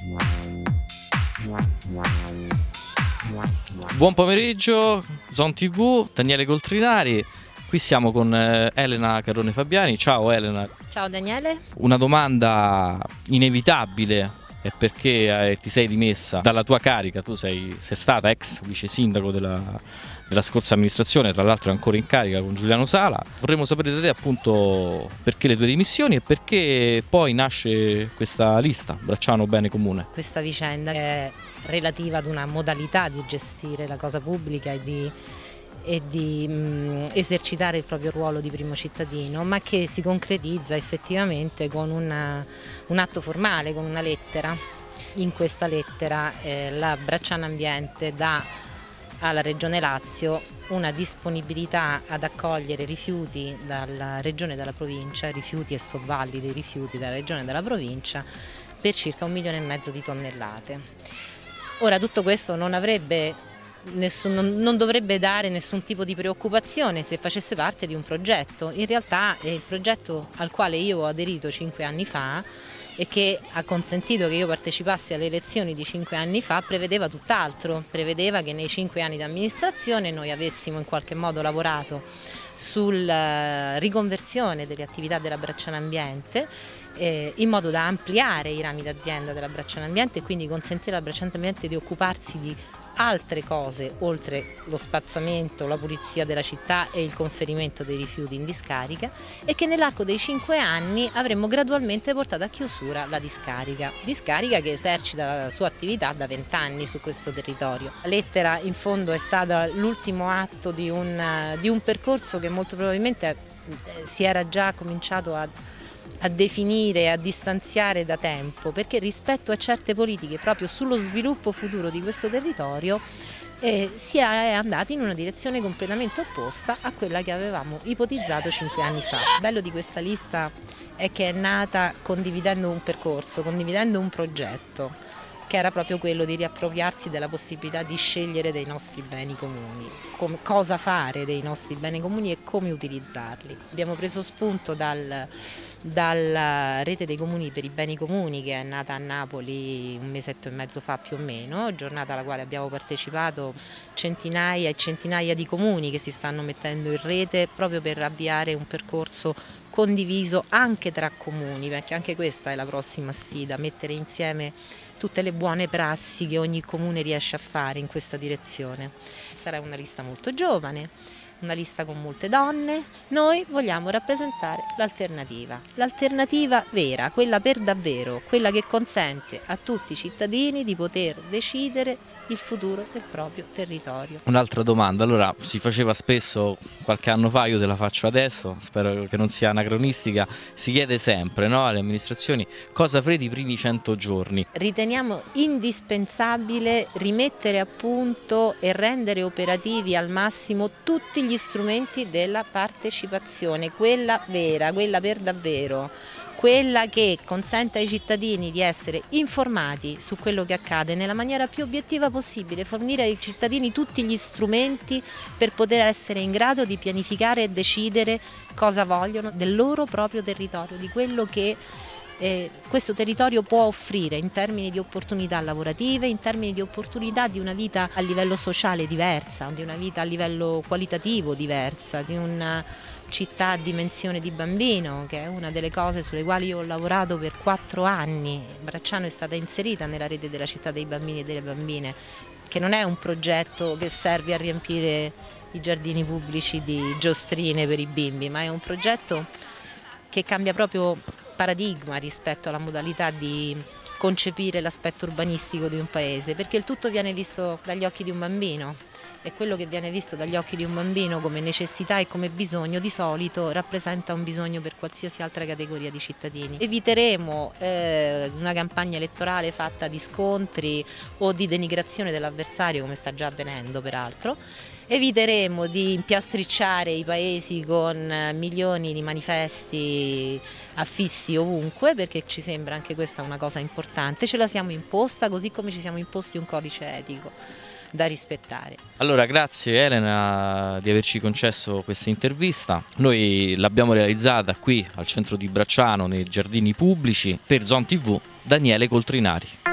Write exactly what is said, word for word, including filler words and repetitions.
Buon pomeriggio, Zon ti vu, Daniele Coltrinari. Qui siamo con Elena Carrone Fabiani. Ciao Elena. Ciao Daniele. Una domanda inevitabile è perché eh, ti sei dimessa dalla tua carica. Tu sei, sei stata ex vice sindaco della, della scorsa amministrazione, tra l'altro è ancora in carica con Giuliano Sala. Vorremmo sapere da te appunto perché le tue dimissioni e perché poi nasce questa lista Bracciano Bene Comune. Questa vicenda è relativa ad una modalità di gestire la cosa pubblica e di e di mh, esercitare il proprio ruolo di primo cittadino, ma che si concretizza effettivamente con una, un atto formale, con una lettera. In questa lettera eh, la Bracciano Ambiente dà alla Regione Lazio una disponibilità ad accogliere rifiuti dalla Regione e dalla provincia, rifiuti e sovvalli dei rifiuti dalla Regione e dalla provincia, per circa un milione e mezzo di tonnellate. Ora tutto questo non avrebbe Nessun, non, non dovrebbe dare nessun tipo di preoccupazione se facesse parte di un progetto. In realtà è il progetto al quale io ho aderito cinque anni fa e che ha consentito che io partecipassi alle elezioni di cinque anni fa prevedeva tutt'altro, prevedeva che nei cinque anni di amministrazione noi avessimo in qualche modo lavorato sulla riconversione delle attività della Bracciano Ambiente eh, in modo da ampliare i rami d'azienda della Bracciano Ambiente e quindi consentire alla Bracciano Ambiente di occuparsi di altre cose oltre lo spazzamento, la pulizia della città e il conferimento dei rifiuti in discarica, e che nell'arco dei cinque anni avremmo gradualmente portato a chiusura la discarica, discarica che esercita la sua attività da vent'anni su questo territorio. La lettera in fondo è stata l'ultimo atto di un, di un percorso che molto probabilmente si era già cominciato a a definire, a distanziare da tempo, perché rispetto a certe politiche proprio sullo sviluppo futuro di questo territorio eh, si è andati in una direzione completamente opposta a quella che avevamo ipotizzato cinque anni fa. Il bello di questa lista è che è nata condividendo un percorso, condividendo un progetto, che era proprio quello di riappropriarsi della possibilità di scegliere dei nostri beni comuni, come, cosa fare dei nostri beni comuni e come utilizzarli. Abbiamo preso spunto dal, dalla rete dei comuni per i beni comuni che è nata a Napoli un mesetto e mezzo fa più o meno, giornata alla quale abbiamo partecipato centinaia e centinaia di comuni che si stanno mettendo in rete proprio per avviare un percorso condiviso anche tra comuni, perché anche questa è la prossima sfida, mettere insieme tutte le buone prassi che ogni comune riesce a fare in questa direzione. Sarà una lista molto giovane, una lista con molte donne. Noi vogliamo rappresentare l'alternativa, l'alternativa vera, quella per davvero, quella che consente a tutti i cittadini di poter decidere il futuro del proprio territorio. Un'altra domanda, allora si faceva spesso qualche anno fa, io te la faccio adesso, spero che non sia anacronistica, si chiede sempre, no, alle amministrazioni cosa farete i primi cento giorni. Riteniamo indispensabile rimettere a punto e rendere operativi al massimo tutti gli strumenti della partecipazione, quella vera, quella per davvero, quella che consente ai cittadini di essere informati su quello che accade nella maniera più obiettiva possibile, fornire ai cittadini tutti gli strumenti per poter essere in grado di pianificare e decidere cosa vogliono del loro proprio territorio, di quello che eh, questo territorio può offrire in termini di opportunità lavorative, in termini di opportunità di una vita a livello sociale diversa, di una vita a livello qualitativo diversa, di una città a dimensione di bambino, che è una delle cose sulle quali io ho lavorato per quattro anni. Bracciano è stata inserita nella rete della città dei bambini e delle bambine, che non è un progetto che serve a riempire i giardini pubblici di giostrine per i bimbi, ma è un progetto che cambia proprio paradigma rispetto alla modalità di concepire l'aspetto urbanistico di un paese, perché il tutto viene visto dagli occhi di un bambino. E quello che viene visto dagli occhi di un bambino come necessità e come bisogno di solito rappresenta un bisogno per qualsiasi altra categoria di cittadini. Eviteremo eh, una campagna elettorale fatta di scontri o di denigrazione dell'avversario, come sta già avvenendo peraltro. Eviteremo di impiastricciare i paesi con milioni di manifesti affissi ovunque, perché ci sembra anche questa una cosa importante. Ce la siamo imposta, così come ci siamo imposti un codice etico da rispettare. Allora, grazie Elena di averci concesso questa intervista. Noi l'abbiamo realizzata qui al centro di Bracciano, nei giardini pubblici, per Zon ti vu, Daniele Coltrinari.